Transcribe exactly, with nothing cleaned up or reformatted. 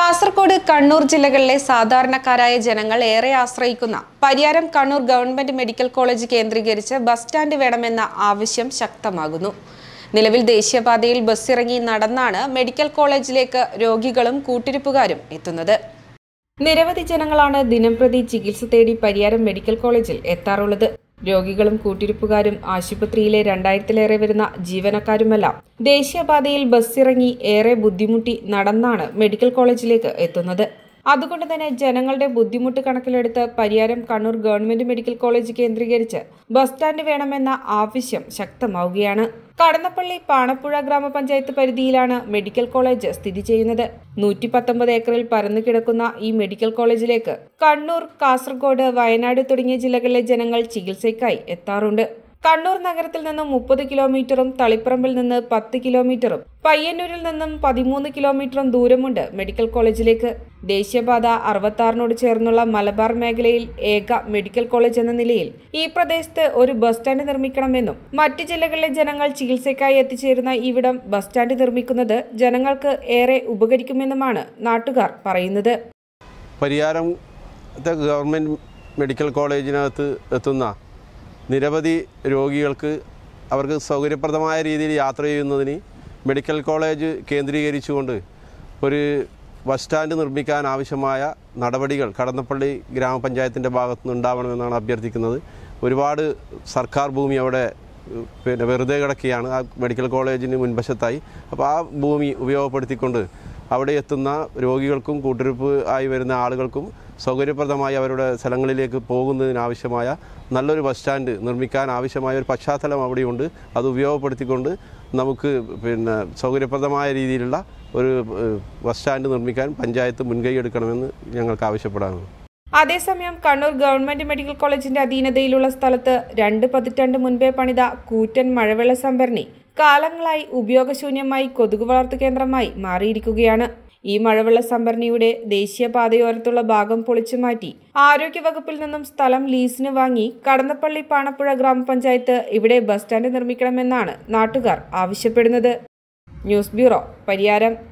കാസർഗോഡ്, കണ്ണൂർ ജില്ലകളിലെ സാധാരണക്കാരായ ജനങ്ങൾ ഏറെ ആശ്രയിക്കുന്ന Pariyaram Kannur government medical college കേന്ദ്രീകരിച്ച് ബസ് സ്റ്റാൻഡ് വേണമെന്ന ആവശ്യം ശക്തമാകുന്നു. നിലവിൽ ദേശീയപാതയിൽ ബസ് ഇറങ്ങി നടന്നാണ് മെഡിക്കൽ കോളേജിലേക്ക് രോഗികളും കൂട്ടിരിപ്പുകാരും എത്തുന്നത്. നിരവധി ജനങ്ങളാണ് ദിനംപ്രതി ചികിത്സ തേടി പരിയാരം മെഡിക്കൽ കോളേജിൽ എത്താറുള്ളത്. രോഗികളും കൂട്ടിരിപ്പുകാരും ആശുപത്രിയിലെ രണ്ടായിരത്തിലേറെ വരുന്ന ജീവനക്കാരുമെല്ലാം ദേശീയപാതയിൽ ബസ് ഇറങ്ങി ഏറെ ബുദ്ധിമുട്ടി നടന്നാണ് മെഡിക്കൽ കോളേജിലേക്ക് എത്തുന്നത്. അതുകൊണ്ട് തന്നെ ജനങ്ങളുടെ ബുദ്ധിമുട്ട് കണക്കിലെടുത്ത് Pariyaram Kannur government medical college കേന്ദ്രീകരിച്ച് ബസ് സ്റ്റാൻഡ് വേണമെന്ന ആവശ്യം ശക്തമാവുകയാണ്. കടന്നപ്പള്ളി പാണപ്പുഴ ഗ്രാമപഞ്ചായത്ത് പരിധിയിലാണ് മെഡിക്കൽ കോളേജ് സ്ഥിതി ചെയ്യുന്നത്. നൂറ്റി പത്തൊമ്പത് ഏക്കറിൽ പരന്നു കിടക്കുന്ന ഈ മെഡിക്കൽ കോളേജിലേക്ക് കണ്ണൂർ, കാസർഗോഡ്, വയനാട് തുടങ്ങിയ ജില്ലകളിലെ ജനങ്ങൾ ചികിത്സയ്ക്കായി എത്താറുണ്ട്. കണ്ണൂർ നഗരത്തിൽ നിന്നും മുപ്പത് കിലോമീറ്ററും തളിപ്പറമ്പിൽ നിന്ന് പത്ത് കിലോമീറ്ററും പയ്യന്നൂരിൽ നിന്നും പതിമൂന്ന് കിലോമീറ്ററും ദൂരമുണ്ട് മെഡിക്കൽ കോളേജിലേക്ക്. ദേശീയപാത അറുപത്താറിനോട് ചേർന്നുള്ള മലബാർ മേഖലയിൽ ഏക മെഡിക്കൽ കോളേജ് എന്ന നിലയിൽ ഈ പ്രദേശത്ത് ഒരു ബസ് സ്റ്റാൻഡ് നിർമ്മിക്കണമെന്നും മറ്റ് ജില്ലകളിലെ ജനങ്ങൾ ചികിത്സയ്ക്കായി എത്തിച്ചേരുന്ന ഇവിടം ബസ് സ്റ്റാൻഡ് നിർമ്മിക്കുന്നത് ജനങ്ങൾക്ക് ഏറെ ഉപകരിക്കുമെന്നുമാണ് നാട്ടുകാർ പറയുന്നത്. പരിയാരം ഗവൺമെന്റ് മെഡിക്കൽ കോളേജിനകത്ത് എത്തുന്ന നിരവധി രോഗികൾക്ക് അവർക്ക് സൗകര്യപ്രദമായ രീതിയിൽ യാത്ര ചെയ്യുന്നതിന് മെഡിക്കൽ കോളേജ് കേന്ദ്രീകരിച്ചുകൊണ്ട് ഒരു ബസ് സ്റ്റാൻഡ് നിർമ്മിക്കാൻ ആവശ്യമായ നടപടികൾ കടന്നപ്പള്ളി ഗ്രാമപഞ്ചായത്തിൻ്റെ ഭാഗത്തുനിന്ന് ഉണ്ടാവണമെന്നാണ് അഭ്യർത്ഥിക്കുന്നത്. ഒരുപാട് സർക്കാർ ഭൂമി അവിടെ പിന്നെ വെറുതെ കിടക്കുകയാണ് ആ മെഡിക്കൽ കോളേജിന് മുൻവശത്തായി. അപ്പോൾ ആ ഭൂമി ഉപയോഗപ്പെടുത്തിക്കൊണ്ട് അവിടെ എത്തുന്ന രോഗികൾക്കും കൂട്ടിരിപ്പ് ആയി വരുന്ന ആളുകൾക്കും സൗകര്യപ്രദമായി അവരുടെ സ്ഥലങ്ങളിലേക്ക് പോകുന്നതിനാവശ്യമായ നല്ലൊരു ബസ് സ്റ്റാൻഡ് നിർമ്മിക്കാൻ ആവശ്യമായ ഒരു പശ്ചാത്തലം അവിടെയുണ്ട്. അത് ഉപയോഗപ്പെടുത്തിക്കൊണ്ട് നമുക്ക് പിന്നെ സൗകര്യപ്രദമായ രീതിയിലുള്ള ഒരു ബസ് സ്റ്റാൻഡ് നിർമ്മിക്കാൻ പഞ്ചായത്ത് മുൻകൈ എടുക്കണമെന്ന് ഞങ്ങൾക്ക് ആവശ്യപ്പെടാറുണ്ട്. അതേസമയം കണ്ണൂർ ഗവൺമെന്റ് മെഡിക്കൽ കോളേജിന്റെ അധീനതയിലുള്ള സ്ഥലത്ത് രണ്ട് പതിറ്റാണ്ട് മുൻപേ പണിത കൂറ്റൻ മഴവെള്ള സംഭരണി കാലങ്ങളായി ഉപയോഗശൂന്യമായി കൊതുക് വളർത്തു കേന്ദ്രമായി മാറിയിരിക്കുകയാണ്. ഈ മഴവെള്ള സംഭരണിയുടെ ദേശീയപാതയോരത്തുള്ള ഭാഗം പൊളിച്ചു മാറ്റി ആരോഗ്യവകുപ്പിൽ നിന്നും സ്ഥലം ലീസിന് വാങ്ങി കടന്നപ്പള്ളി പാണപ്പുഴ ഗ്രാമപഞ്ചായത്ത് ഇവിടെ ബസ് സ്റ്റാൻഡ് നിർമ്മിക്കണമെന്നാണ് നാട്ടുകാർ ആവശ്യപ്പെടുന്നത്. News bureau, Pariyaram.